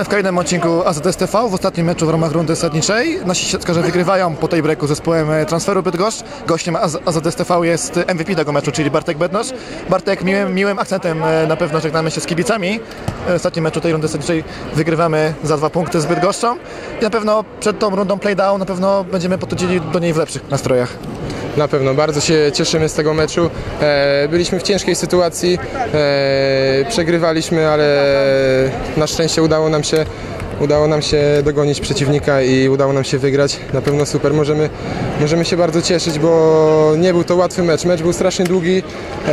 Witamy w kolejnym odcinku AZS TV. W ostatnim meczu w ramach rundy zasadniczej nasi siatkarze wygrywają po tej breaku zespołem Transferu Bydgoszcz. Gościem AZS TV jest MVP tego meczu, czyli Bartek Bednosz. Bartek, miłym akcentem na pewno żegnamy się z kibicami. W ostatnim meczu tej rundy zasadniczej wygrywamy za 2 punkty z Bydgoszczą i na pewno przed tą rundą playdown na pewno będziemy podchodzili do niej w lepszych nastrojach. Na pewno, bardzo się cieszymy z tego meczu. Byliśmy w ciężkiej sytuacji, przegrywaliśmy, ale na szczęście udało nam się dogonić przeciwnika i udało nam się wygrać. Na pewno super, możemy się bardzo cieszyć, bo nie był to łatwy mecz. Mecz był strasznie długi.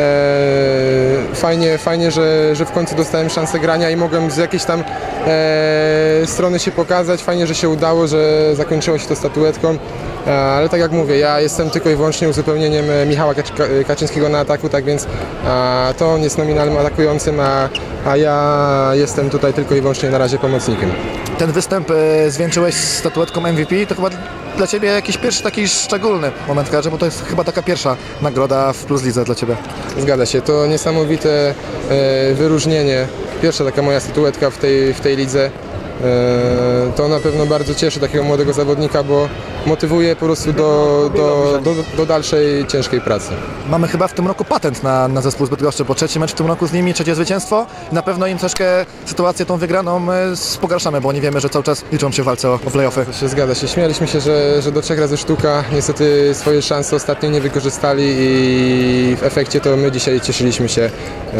Fajnie, że w końcu dostałem szansę grania i mogłem z jakiejś tam strony się pokazać. Fajnie, że się udało, że zakończyło się to statuetką. Ale tak jak mówię, ja jestem tylko i wyłącznie uzupełnieniem Michała Kaczyńskiego na ataku, tak więc to on jest nominalnym atakującym, a ja jestem tutaj tylko i wyłącznie na razie pomocnikiem. Ten występ zwieńczyłeś statuetką MVP, to chyba dla Ciebie jakiś pierwszy taki szczególny moment w karierze, bo to jest chyba taka pierwsza nagroda w Plus Lidze dla Ciebie. Zgadza się, to niesamowite wyróżnienie, pierwsza taka moja statuetka w tej lidze. To na pewno bardzo cieszy takiego młodego zawodnika, bo motywuje po prostu do dalszej ciężkiej pracy. Mamy chyba w tym roku patent na zespół z Bydgoszczy, bo trzeci mecz w tym roku z nimi, trzecie zwycięstwo. Na pewno im troszkę sytuację tą wygraną pogarszamy, bo nie wiemy, że cały czas liczą się w walce o play-offy. Zgadza się, śmialiśmy się, że do 3 razy sztuka. Niestety swoje szanse ostatnio nie wykorzystali i w efekcie to my dzisiaj cieszyliśmy się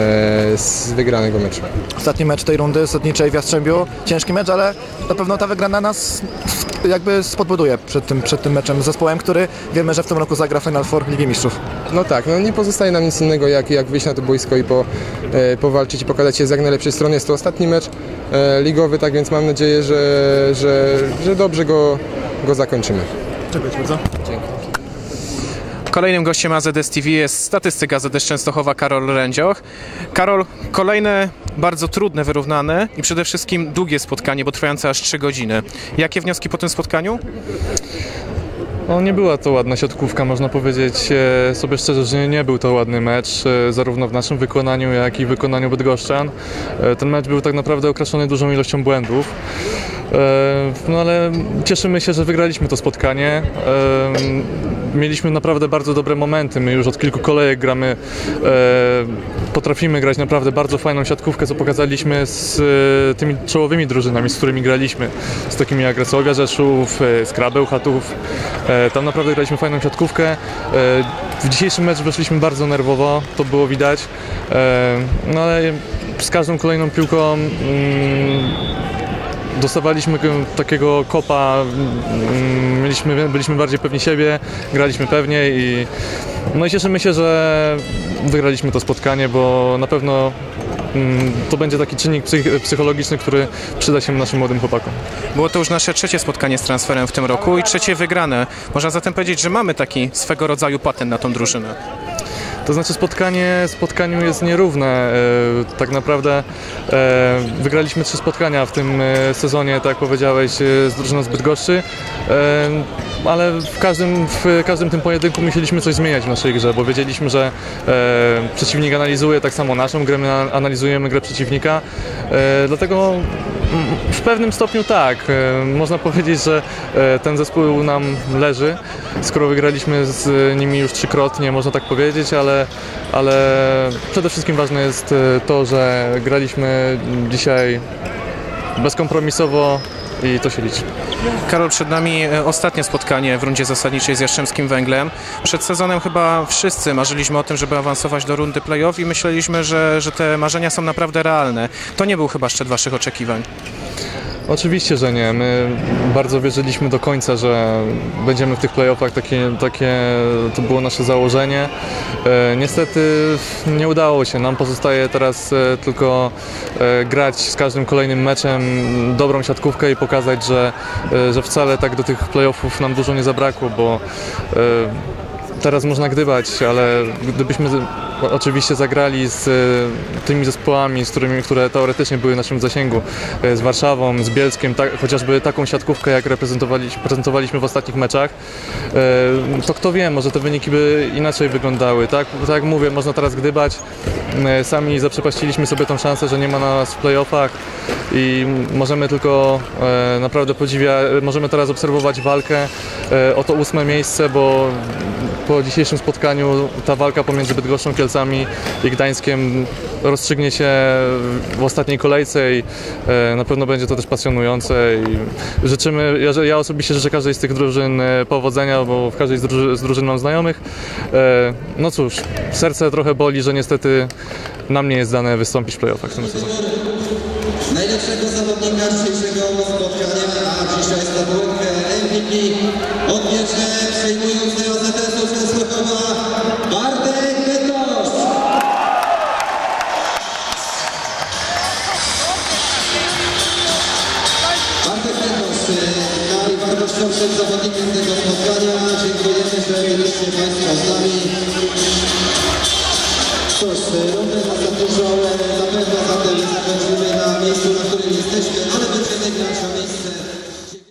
z wygranego meczu. Ostatni mecz tej rundy zasadniczej w Jastrzębiu, ciężki mecz, ale na pewno ta wygrana nas jakby spodbuduje przed tym meczem z zespołem, który wiemy, że w tym roku zagra Final Four Ligi Mistrzów. No tak, no nie pozostaje nam nic innego jak wyjść na to boisko i powalczyć i pokazać się z jak najlepszej strony. Jest to ostatni mecz ligowy, tak więc mam nadzieję, że dobrze go zakończymy. Dziękuję bardzo. Dzięki. Kolejnym gościem AZS TV jest statystyk AZS Częstochowa Karol Rędzioch. Karol, kolejne bardzo trudne, wyrównane i przede wszystkim długie spotkanie, bo trwające aż 3 godziny. Jakie wnioski po tym spotkaniu? No, nie była to ładna siatkówka, można powiedzieć sobie szczerze, że nie był to ładny mecz, zarówno w naszym wykonaniu, jak i w wykonaniu bydgoszczan. Ten mecz był tak naprawdę okraszony dużą ilością błędów. No ale cieszymy się, że wygraliśmy to spotkanie. Mieliśmy naprawdę bardzo dobre momenty. My już od kilku kolejek gramy, potrafimy grać naprawdę bardzo fajną siatkówkę, co pokazaliśmy z tymi czołowymi drużynami, z którymi graliśmy. Z takimi jak Resowia Rzeszów, Skrabeł Chatów. Tam naprawdę graliśmy fajną siatkówkę. W dzisiejszym meczu weszliśmy bardzo nerwowo, to było widać. No ale z każdą kolejną piłką dostawaliśmy takiego kopa, byliśmy bardziej pewni siebie, graliśmy pewniej i cieszymy się, że wygraliśmy to spotkanie, bo na pewno to będzie taki czynnik psychologiczny, który przyda się naszym młodym chłopakom. Było to już nasze trzecie spotkanie z Transferem w tym roku i trzecie wygrane. Można zatem powiedzieć, że mamy taki swego rodzaju patent na tą drużynę. To znaczy spotkaniu jest nierówne. Tak naprawdę wygraliśmy 3 spotkania w tym sezonie, tak jak powiedziałeś, z drużyną z Bydgoszczy, ale w każdym tym pojedynku musieliśmy coś zmieniać w naszej grze, bo wiedzieliśmy, że przeciwnik analizuje tak samo naszą grę, my analizujemy grę przeciwnika, dlatego w pewnym stopniu tak, można powiedzieć, że ten zespół nam leży, skoro wygraliśmy z nimi już 3-krotnie, można tak powiedzieć, ale przede wszystkim ważne jest to, że graliśmy dzisiaj bezkompromisowo i to się liczy. Karol, przed nami ostatnie spotkanie w rundzie zasadniczej z Jastrzębskim Węglem. Przed sezonem chyba wszyscy marzyliśmy o tym, żeby awansować do rundy play-off i myśleliśmy, że te marzenia są naprawdę realne. To nie był chyba szczyt waszych oczekiwań. Oczywiście, że nie. My bardzo wierzyliśmy do końca, że będziemy w tych play-offach, takie to było nasze założenie. Niestety nie udało się. Nam pozostaje teraz tylko grać z każdym kolejnym meczem dobrą siatkówkę i pokazać, że wcale tak do tych play-offów nam dużo nie zabrakło, bo teraz można gdybać, ale gdybyśmy oczywiście zagrali z tymi zespołami, które teoretycznie były w naszym zasięgu, z Warszawą, z Bielskiem, chociażby taką siatkówkę, jak prezentowaliśmy w ostatnich meczach, to kto wie, może te wyniki by inaczej wyglądały. Tak jak mówię, można teraz gdybać. Sami zaprzepaściliśmy sobie tą szansę, że nie ma nas w playoffach i możemy tylko naprawdę możemy teraz obserwować walkę o to 8. miejsce, bo po dzisiejszym spotkaniu ta walka pomiędzy Bydgoszczą, Kielcami i Gdańskiem rozstrzygnie się w ostatniej kolejce i na pewno będzie to też pasjonujące i ja osobiście życzę każdej z tych drużyn powodzenia, bo w każdej z drużyn mam znajomych. No cóż, serce trochę boli, że niestety nam nie jest dane wystąpić w playoffach w tym sezonie. Najlepszego zawodnika dzisiejszego spotkania, a dzisiaj statuetkę MVP odbierze przejmujący AZS-u Częstochowa Bartek Bednosz. Bartek Bednosz, najwartościowszym zawodnikiem tego spotkania. Dziękujemy, że byliście Państwo z nami.